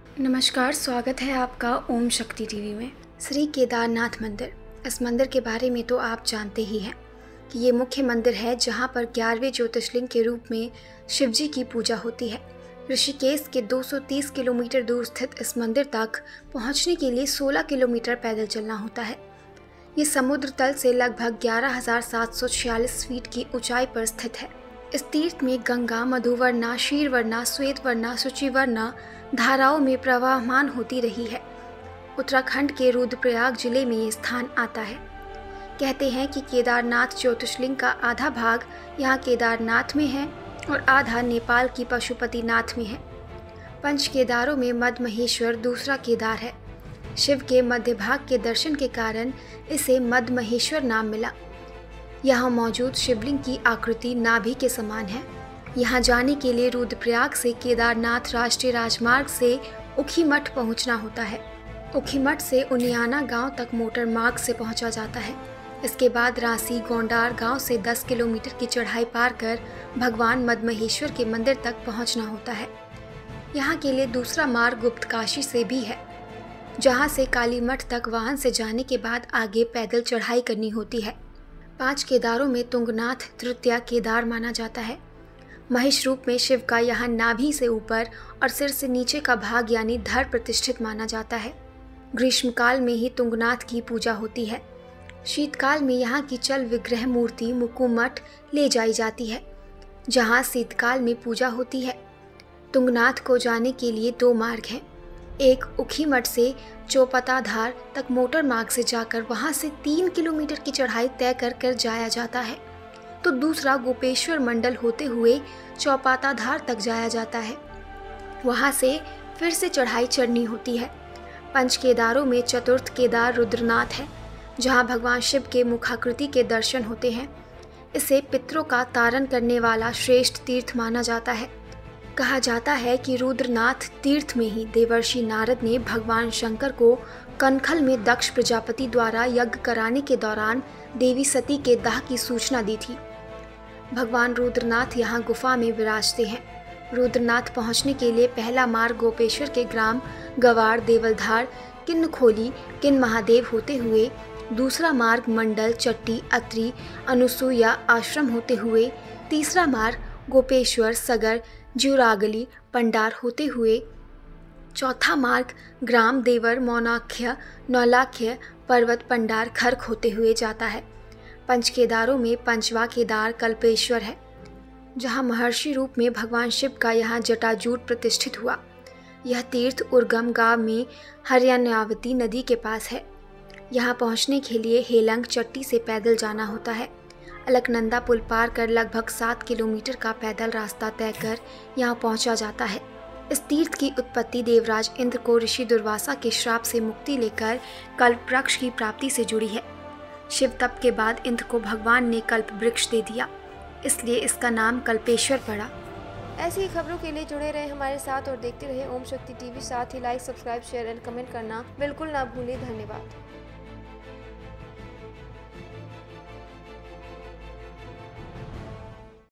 नमस्कार, स्वागत है आपका ओम शक्ति टीवी में। श्री केदारनाथ मंदिर, इस मंदिर के बारे में तो आप जानते ही हैं कि ये मुख्य मंदिर है जहां पर 11वें ज्योतिर्लिंग के रूप में शिव जी की पूजा होती है। ऋषिकेश के 230 किलोमीटर दूर स्थित इस मंदिर तक पहुंचने के लिए 16 किलोमीटर पैदल चलना होता है। ये समुद्र तल से लगभग 11,746 फीट की ऊंचाई पर स्थित है। इस तीर्थ में गंगा मधुवर्णा, क्षीरवर्णा, श्वेतवर्णा, शुचिवर्णा धाराओं में प्रवाहमान होती रही है। उत्तराखंड के रुद्रप्रयाग जिले में ये स्थान आता है। कहते हैं कि केदारनाथ ज्योतिर्लिंग का आधा भाग यहाँ केदारनाथ में है और आधा नेपाल की पशुपतिनाथ में है। पंच केदारों में मद महेश्वर दूसरा केदार है। शिव के मध्य भाग के दर्शन के कारण इसे मद महेश्वर नाम मिला। यहाँ मौजूद शिवलिंग की आकृति नाभि के समान है। यहाँ जाने के लिए रुद्रप्रयाग से केदारनाथ राष्ट्रीय राजमार्ग से ऊखीमठ पहुँचना होता है। ऊखीमठ से उनियाना गांव तक मोटर मार्ग से पहुँचा जाता है। इसके बाद रांसी गोंडार गांव से 10 किलोमीटर की चढ़ाई पार कर भगवान मदमहेश्वर के मंदिर तक पहुँचना होता है। यहाँ के लिए दूसरा मार्ग गुप्तकाशी से भी है, जहाँ से कालीमठ तक वाहन से जाने के बाद आगे पैदल चढ़ाई करनी होती है। 5 केदारों में तुंगनाथ तृतीया केदार माना जाता है। महेश रूप में शिव का यहाँ नाभि से ऊपर और सिर से नीचे का भाग यानी धड़ प्रतिष्ठित माना जाता है। ग्रीष्मकाल में ही तुंगनाथ की पूजा होती है। शीतकाल में यहाँ की चल विग्रह मूर्ति मुकुमठ ले जाई जाती है, जहाँ शीतकाल में पूजा होती है। तुंगनाथ को जाने के लिए 2 मार्ग हैं। एक ऊखीमठ से चौपताधार तक मोटर मार्ग से जाकर वहां से 3 किलोमीटर की चढ़ाई तय कर जाया जाता है, तो दूसरा गोपेश्वर मंडल होते हुए चौपाताधार तक जाया जाता है। वहां से फिर से चढ़ाई चढ़नी होती है। पंच केदारों में चतुर्थ केदार रुद्रनाथ है, जहां भगवान शिव के मुखाकृति के दर्शन होते हैं। इसे पितरों का तारण करने वाला श्रेष्ठ तीर्थ माना जाता है। कहा जाता है कि रुद्रनाथ तीर्थ में ही देवर्षि नारद ने भगवान शंकर को कनखल में दक्ष प्रजापति द्वारा यज्ञ कराने के दौरान देवी सती के दाह की सूचना दी थी। भगवान रुद्रनाथ यहाँ गुफा में विराजते हैं। रुद्रनाथ पहुँचने के लिए पहला मार्ग गोपेश्वर के ग्राम गवाड़, देवलधार, किन्नखोली, किन महादेव होते हुए, दूसरा मार्ग मंडल, चट्टी, अत्रि, अनुसुईया आश्रम होते हुए, तीसरा मार्ग गोपेश्वर, सगर, ज्यूरागली, पंडार होते हुए, चौथा मार्ग ग्राम देवर, मौनाख्य, नौलाख्य, पर्वत, पंडार, खर्क होते हुए जाता है। पंच केदारों में पंचवा केदार कल्पेश्वर है, जहाँ महर्षि रूप में भगवान शिव का यहाँ जटाजूट प्रतिष्ठित हुआ। यह तीर्थ उर्गम गांव में हरियाणावती नदी के पास है। यहाँ पहुँचने के लिए हेलंग चट्टी से पैदल जाना होता है। अलकनंदा पुल पार कर लगभग 7 किलोमीटर का पैदल रास्ता तय कर यहाँ पहुँचा जाता है। इस तीर्थ की उत्पत्ति देवराज इंद्र को ऋषि दुर्वासा के श्राप से मुक्ति लेकर कल्प वृक्ष की प्राप्ति से जुड़ी है। शिव तप के बाद इंद्र को भगवान ने कल्प वृक्ष दे दिया, इसलिए इसका नाम कल्पेश्वर पड़ा। ऐसी ही खबरों के लिए जुड़े रहे हमारे साथ और देखते रहे ओम शक्ति टीवी। साथ ही like, subscribe, share and comment करना बिल्कुल ना भूलें। धन्यवाद।